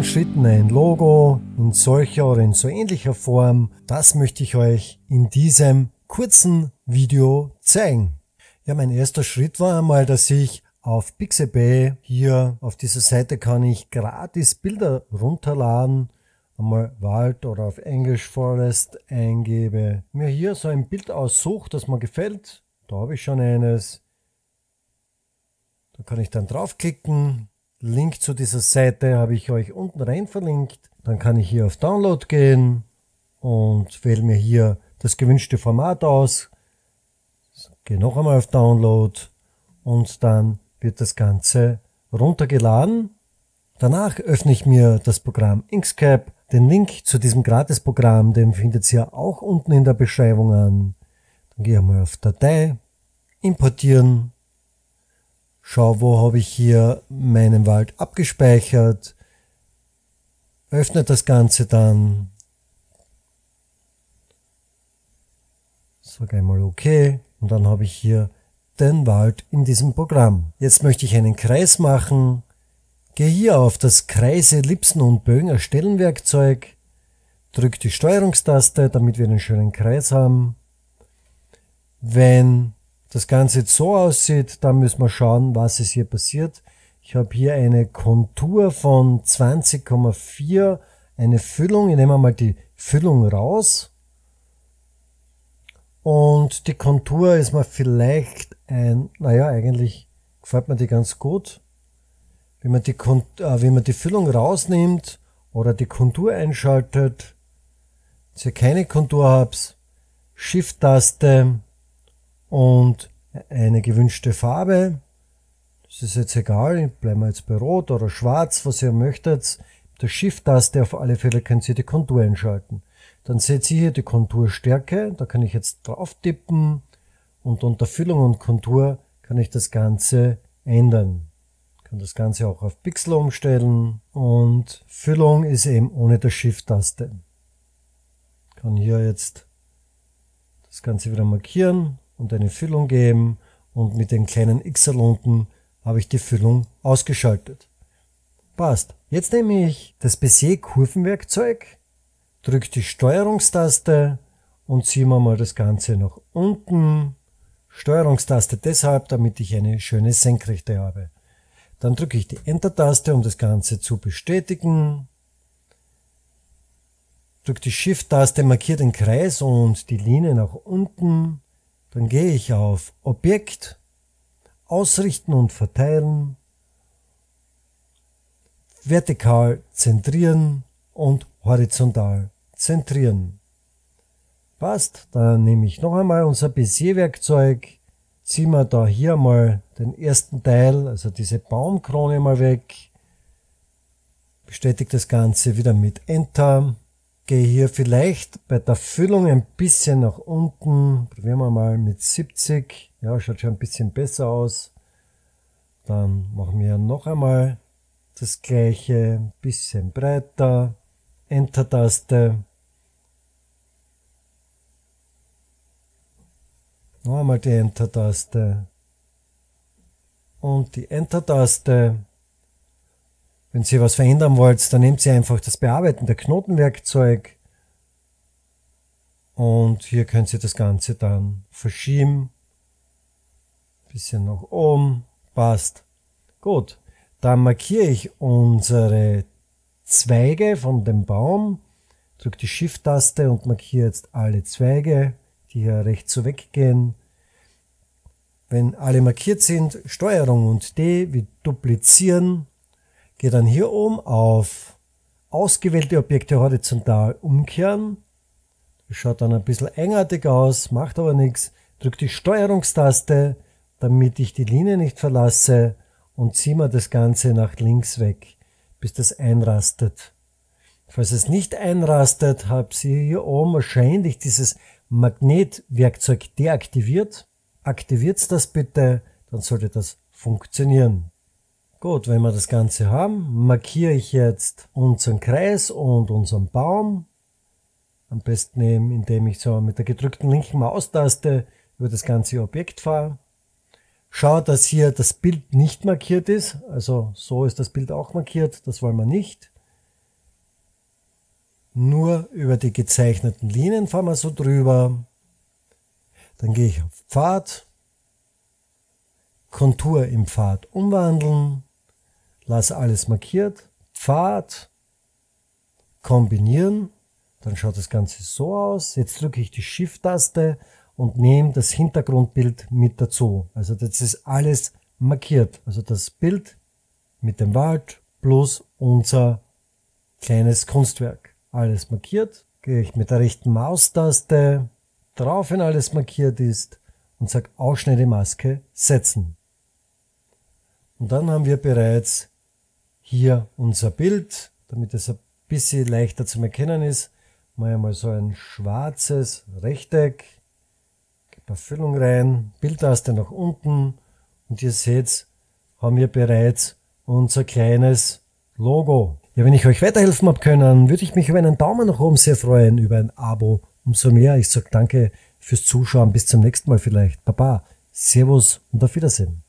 nächsten Schritten ein Logo in solcher oder in so ähnlicher Form. Das möchte ich euch in diesem kurzen Video zeigen. Ja, mein erster Schritt war einmal, dass ich auf Pixabay, hier auf dieser Seite kann ich gratis Bilder runterladen, einmal Wald oder auf Englisch Forest eingebe, mir hier so ein Bild aussuche, das mir gefällt. Da habe ich schon eines. Da kann ich dann draufklicken. Link zu dieser Seite habe ich euch unten rein verlinkt. Dann kann ich hier auf Download gehen und wähle mir hier das gewünschte Format aus. Gehe noch einmal auf Download und dann wird das Ganze runtergeladen. Danach öffne ich mir das Programm Inkscape. Den Link zu diesem Gratisprogramm, den findet ihr auch unten in der Beschreibung an. Dann gehe ich mal auf Datei, importieren. Schau, wo habe ich hier meinen Wald abgespeichert. Öffne das Ganze dann. Sage einmal OK. Und dann habe ich hier den Wald in diesem Programm. Jetzt möchte ich einen Kreis machen. Gehe hier auf das Kreise, Ellipsen und Bögen erstellen Werkzeug. Drücke die Steuerungstaste, damit wir einen schönen Kreis haben. Wenn das Ganze jetzt so aussieht, dann müssen wir schauen, was ist hier passiert. Ich habe hier eine Kontur von 20,4, eine Füllung. Ich nehme mal die Füllung raus. Und die Kontur ist mir vielleicht eigentlich gefällt mir die ganz gut. Wenn man die Füllung rausnimmt oder die Kontur einschaltet, dass ihr keine Kontur habt, Shift-Taste und eine gewünschte Farbe. Das ist jetzt egal, bleiben wir jetzt bei Rot oder Schwarz, was ihr möchtet. Mit der Shift-Taste auf alle Fälle könnt ihr die Kontur einschalten. Dann seht ihr hier die Konturstärke, da kann ich jetzt drauf tippen und unter Füllung und Kontur kann ich das Ganze ändern. Ich kann das Ganze auch auf Pixel umstellen und Füllung ist eben ohne der Shift-Taste. Ich kann hier jetzt das Ganze wieder markieren und eine Füllung geben und mit den kleinen X unten habe ich die Füllung ausgeschaltet. Passt. Jetzt nehme ich das Bezier Kurvenwerkzeug, drücke die Steuerungstaste und ziehe mir mal das Ganze nach unten. Steuerungstaste deshalb, damit ich eine schöne Senkrechte habe. Dann drücke ich die Enter-Taste, um das Ganze zu bestätigen. Drücke die Shift-Taste, markiere den Kreis und die Linie nach unten. Dann gehe ich auf Objekt, Ausrichten und Verteilen, vertikal zentrieren und horizontal zentrieren. Passt, dann nehme ich noch einmal unser Bezier-Werkzeug, ziehen wir da hier mal den ersten Teil, also diese Baumkrone mal weg, bestätige das Ganze wieder mit Enter. Gehe hier vielleicht bei der Füllung ein bisschen nach unten. Probieren wir mal mit 70. Ja, schaut schon ein bisschen besser aus. Dann machen wir noch einmal das gleiche, ein bisschen breiter. Enter-Taste. Noch einmal die Enter-Taste. Und die Enter-Taste. Wenn ihr was verändern wollt, dann nehmt ihr einfach das bearbeitende Knotenwerkzeug und hier könnt ihr das Ganze dann verschieben. Bisschen nach oben, passt. Gut, dann markiere ich unsere Zweige von dem Baum, drücke die Shift-Taste und markiere jetzt alle Zweige, die hier rechts so weggehen. Wenn alle markiert sind, Steuerung und D wie duplizieren. Gehe dann hier oben auf ausgewählte Objekte horizontal umkehren. Das schaut dann ein bisschen eigenartig aus, macht aber nichts. Drücke die Steuerungstaste, damit ich die Linie nicht verlasse und ziehe mir das Ganze nach links weg, bis das einrastet. Falls es nicht einrastet, habt ihr hier oben wahrscheinlich dieses Magnetwerkzeug deaktiviert. Aktiviert das bitte, dann sollte das funktionieren. Gut, wenn wir das Ganze haben, markiere ich jetzt unseren Kreis und unseren Baum. Am besten eben, indem ich so mit der gedrückten linken Maustaste über das ganze Objekt fahre. Schau, dass hier das Bild nicht markiert ist. Also so ist das Bild auch markiert, das wollen wir nicht. nur über die gezeichneten Linien fahren wir so drüber. Dann gehe ich auf Pfad, Kontur im Pfad umwandeln, lasse alles markiert, Pfad, kombinieren, dann schaut das Ganze so aus. Jetzt drücke ich die Shift-Taste und nehme das Hintergrundbild mit dazu. Also das ist alles markiert. Also das Bild mit dem Wald plus unser kleines Kunstwerk. Alles markiert. Gehe ich mit der rechten Maustaste drauf, wenn alles markiert ist und sage Ausschneidemaske setzen. Und dann haben wir bereits hier unser Bild, damit es ein bisschen leichter zu erkennen ist. Mache ich mal so ein schwarzes Rechteck, gebe eine Füllung rein, Bildtaste nach unten und ihr seht, haben wir bereits unser kleines Logo. Ja, wenn ich euch weiterhelfen habe können, würde ich mich über einen Daumen nach oben sehr freuen, über ein Abo umso mehr. Ich sage danke fürs Zuschauen, bis zum nächsten Mal vielleicht. Baba, Servus und auf Wiedersehen.